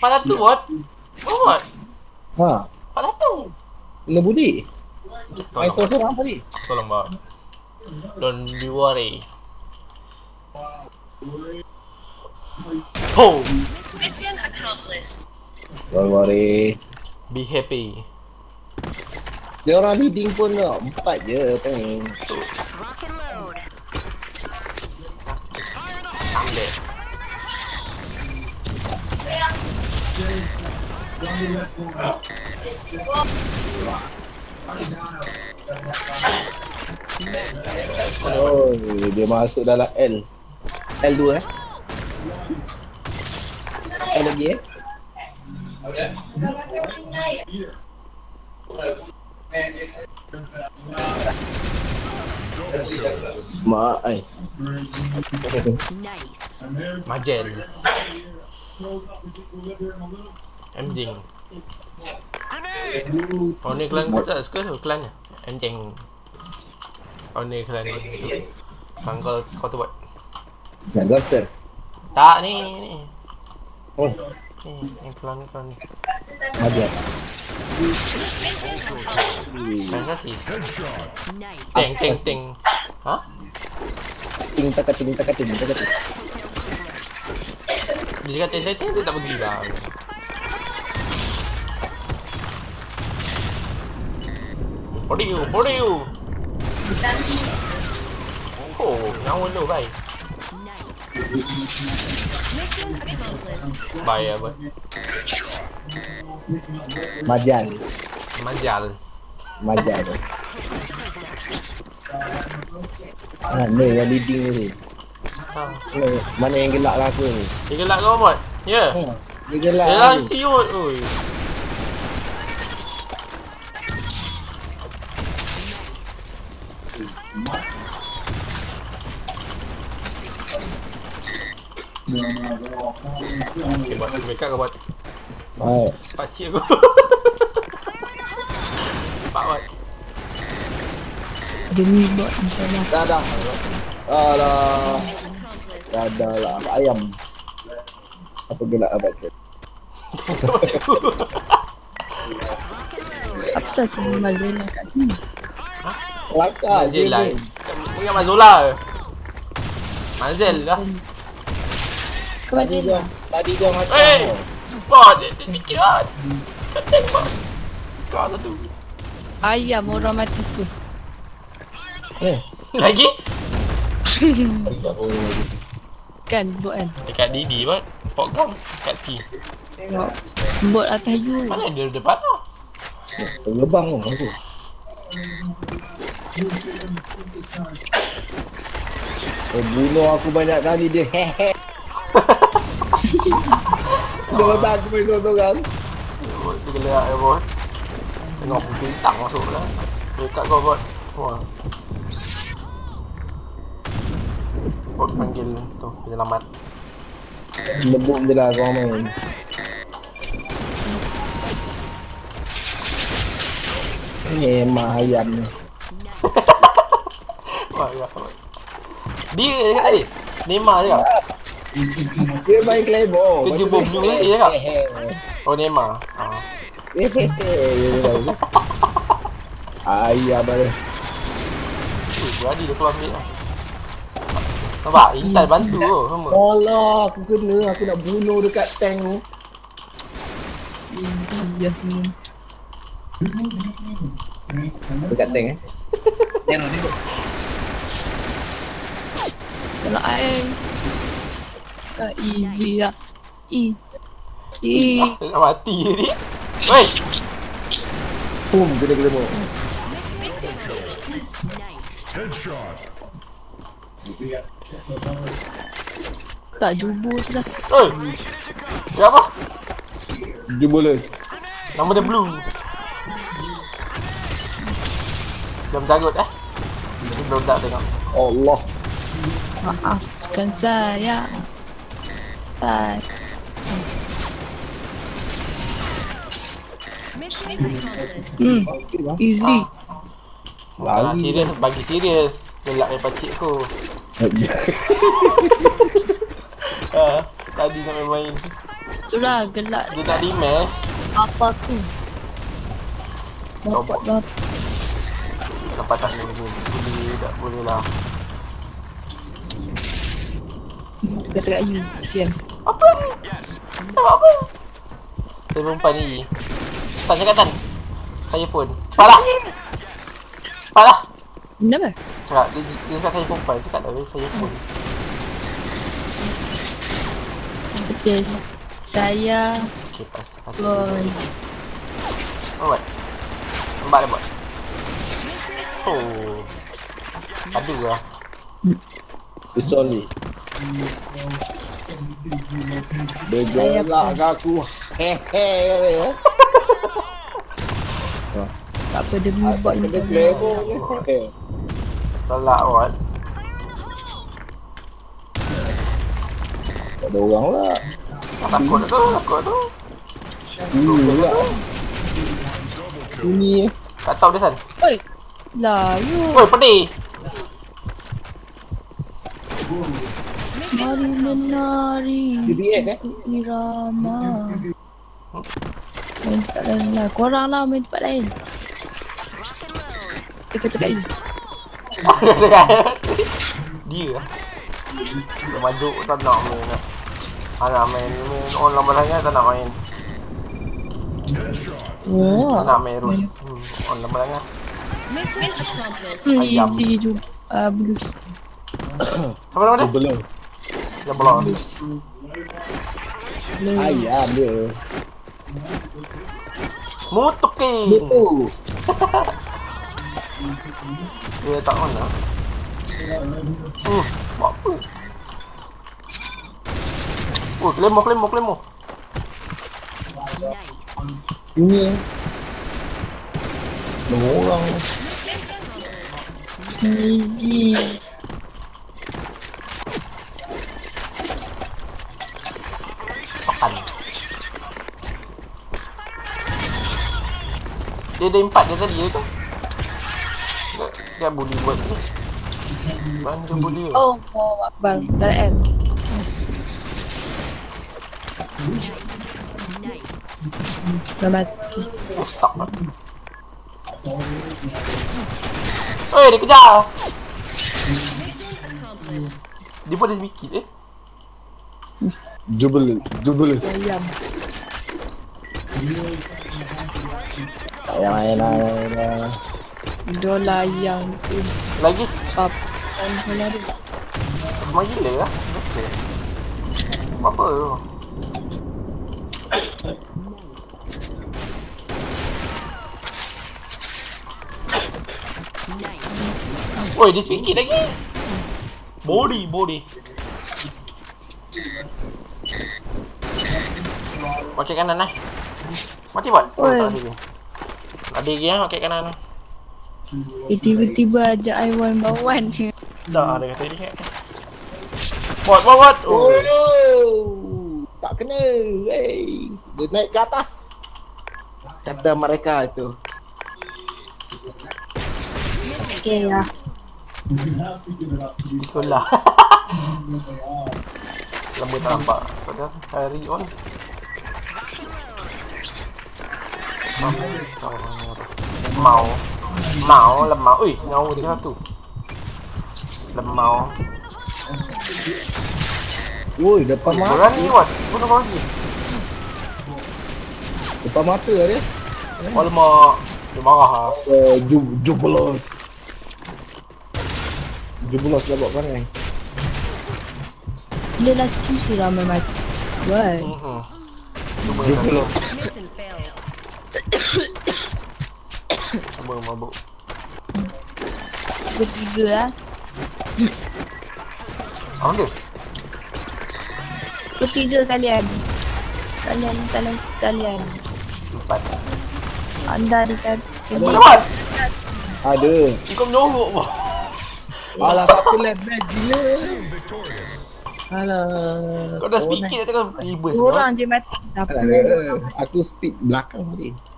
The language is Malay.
400 bot? Bot? Ha. 400? Kena budi. Main seorang tadi. Tolong bot. Don't be worry. Oh! Mission accomplished. Don't worry. Be happy. Dia orang leading pun tak. 4 je peng. Ambil. Oh, dia masuk dalam L. L2 L lagi Mak ai. Majen. Anjing. Oh ni klan kau tak suka tu klan ni. Anjing. Oh ni klan ni. Klan kau tu buat. Nak Ghoster. Tak ni. Oh, Ni klan ni. Majar. Kan sih. Ting. Ha? Ting tak. Dia kata setting dia tak pergi bang. Body you. Oh, nyawa lu bye. Bye apa? Majal. Ni yang leading ni. Ha. Mana yang gelak lah aku ni? Dia gelak kau bot? Ya. Dia gelak. Dia siut oi. Okay, buat make up kau buat. Baik. Pakcik aku. Pak buat. Demi bot insyaAllah. Dah. Alah. Dah lah. Ayam. Apa gelak abad saya? Apa sah sini Mazela kat sini? Kelakar je Mazel lah. ni. Ingat Mazola ke? Mazel lah. Kau Mazela? Tadi dia macam Bot, dia fikir kan. Katain bot. Kau satu. Ayam orang mati terus. Lagi? Tak boleh. Kan bot kan? Dekat Didi bot. Pokgam. Kat T. Tengok. Bot atas you. Mana dia depan tu? Lebang tu aku. Bunuh aku banyak kali dia. Dia kata aku main sorang-sorang. Dia gelak ya bot. Tengok bintang masuk lah. Dekat kau bot. Wah. Bot panggil tu penyelamat. Lebuk je lah korang main. Ni emak ayam ni. Wah, ya. Dia dekat tadi. Neymar je kak. Dia main Claymore. Kerja bom ni lagi je kak. Oh Neymar. Ayam ada. Jadi dia keluar ambil lah. Nampak? Intan bantu tu sama. Alah, aku kena. Aku nak bunuh dekat tank tu. Ya semua. Dekat tank Nero. Kalau I tak easy lah. Nak mati je dia. Weh! Boom, kena Claymore. Tak jubus lah. Oi! Siapa? Jubulus. Nama dia Blue. Dia menjagut Dia belum tak tengok. Allah. Maafkan saya. Bye. Easy. Kalau serius, bagi serius. Gelak dari pakcik aku. Tadi nak main-main. Itulah gelak Dia tak dimash. apa tu. Bapak bapak. Kenapa tak boleh? Tak boleh lah. Dekat you. Kesian. Apa ni? Apa? Saya perempuan ni. Tak cakap Tan. Saya pun. Salah. Salah. Kenapa? Cakap dia cakap saya perempuan. Cakap tak saya pun. Betul. Saya Okay, pas. boy. Oh, buat. Nampak dia buat. Oh. Ada lah. Sorry. Bergelak ke aku. Hehe. Tak apa demi buat Asal ni. kena clever je. Salah buat. Tak ada orang lah. Takut tu. Ini pula. Ini Tak tahu dia San. Oi. Lah you. Oi, pedih. Mari menari. DBS Irama. Main tempat lain lah. Korang lah main tempat lain. Kata kat you. Dia lah. Dia majuk tak nak main lah. Nak main on lama sangat tak nak main. Oh. Tak nak main terus. On lama sangat. Mission accomplished. Ayam. Easy je. Blues. Apa nama dia? belum. Dia belum. Ayam dia. Mutukin. Betul. Dia tak mana. Buat apa? Claymore. Ini. Orang. Easy. Pakan. Dia ada 4 dia tadi ke? Dia bully buat ni. Bantu bully. Oh, Akbar. Dah L. Dah mati. Stop lah. Oi, dia kejar. Dia pun ada sedikit Jubilus. Ayam. Ayam. Dolar yang tu. Lagi Top. Dan bola tu. semua gila lah. Apa tu? Oi, dia sedikit lagi. Body. Pakai kanan lah. Mati buat. Oh, Oi. tak ada lagi. Ada lagi lah pakai kanan. Tiba-tiba ajak I one by one. Dah ada kata dia. Buat. Oh. Tak kena. Hey. Dia naik ke atas. Kata mereka itu. Okay lah. Bismillah. Lama tak nampak. Padahal hari on. Mau lemau. Ui, nyawa dia satu. Lemau. Woi, depan mata. Berani buat. Bunuh kau lagi. Depan mata dia. Alamak. Dia marah lah. Jubilus dah buat perangai. Bila lah cuci ramai mati. Why? Cuba Jubilus. Mission failed. Cuba mabuk. Bertiga lah. Apa dia? Bertiga kalian. Kalian. 4. Anda dekat. Boleh buat? Ada. Kau menyorok pun. Alah, satu left match gila. Alah. Kau dah sedikit tak cakap ribus. Orang je mati. Tak apa. Alah, aku speed belakang tadi.